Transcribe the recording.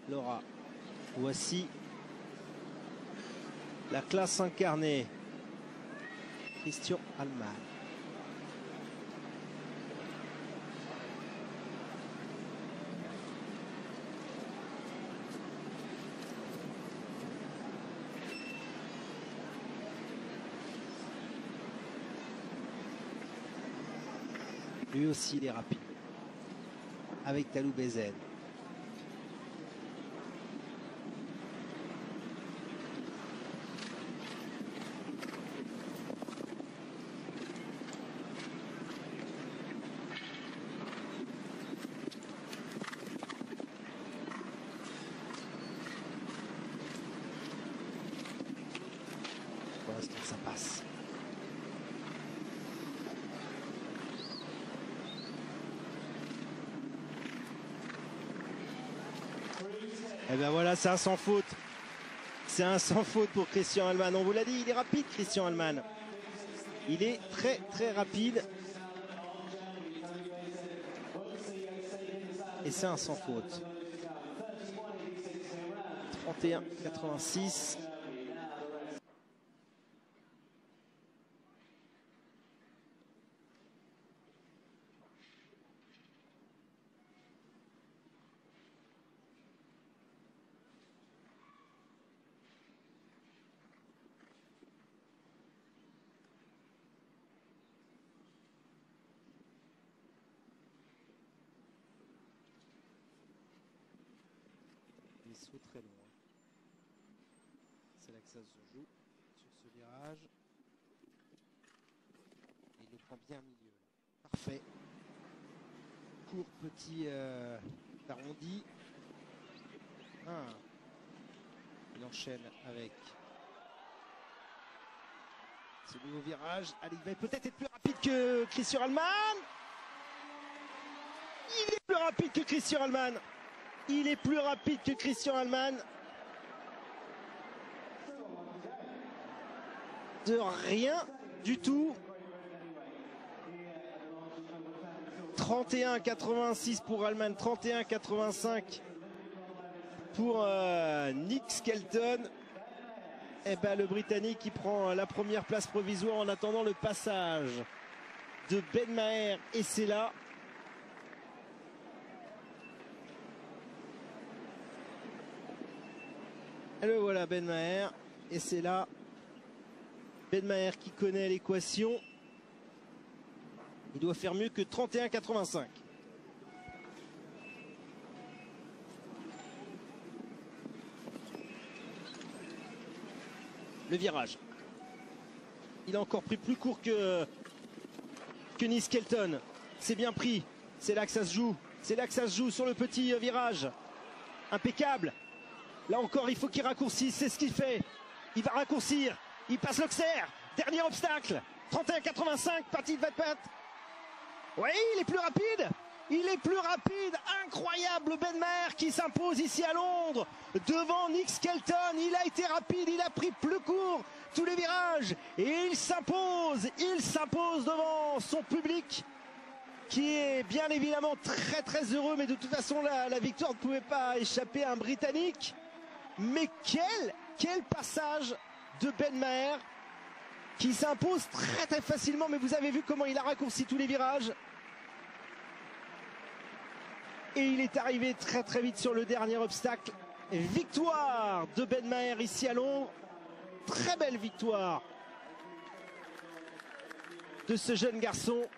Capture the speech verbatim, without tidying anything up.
Laura. Voici la classe incarnée. Christian Allman. Lui aussi il est rapide. Avec Talou Bezen. Pour l'instant ça passe. Et bien voilà, c'est un sans faute. C'est un sans faute pour Christian Allman. On vous l'a dit, il est rapide, Christian Allman. Il est très très rapide. Et c'est un sans faute. trente et un quatre-vingt-six. Il saute très loin. C'est là que ça se joue sur ce virage. Et il le prend bien milieu. Parfait. Court petit euh, arrondi. Ah. Il enchaîne avec ce nouveau virage. Allez, il va peut-être être plus rapide que Christian Allman. Il est plus rapide que Christian Allman. Il est plus rapide que Christian Allman. De rien du tout. trente et un quatre-vingt-six pour Allman, trente et un quatre-vingt-cinq pour euh, Nick Skelton. Et ben, le Britannique qui prend la première place provisoire en attendant le passage de Ben Maher. Et c'est là. Et le voilà, Ben Maher. Et c'est là. Ben Maher qui connaît l'équation. Il doit faire mieux que trente et un quatre-vingt-cinq. Le virage. Il a encore pris plus court que, que Nick Skelton. C'est bien pris. C'est là que ça se joue. C'est là que ça se joue sur le petit virage. Impeccable. Là encore, il faut qu'il raccourcisse. C'est ce qu'il fait. Il va raccourcir. Il passe l'Auxerre. Dernier obstacle. trente et un quatre-vingt-cinq. Partie de vingt-pat. Oui, il est plus rapide. Il est plus rapide. Incroyable. Ben Maher qui s'impose ici à Londres. Devant Nick Skelton. Il a été rapide. Il a pris plus court tous les virages. Et il s'impose. Il s'impose devant son public, qui est bien évidemment très très heureux. Mais de toute façon, la, la victoire ne pouvait pas échapper à un Britannique. Mais quel, quel passage de Ben Maher, qui s'impose très très facilement. Mais vous avez vu comment il a raccourci tous les virages. Et il est arrivé très très vite sur le dernier obstacle. Victoire de Ben Maher ici à Londres. Très belle victoire de ce jeune garçon.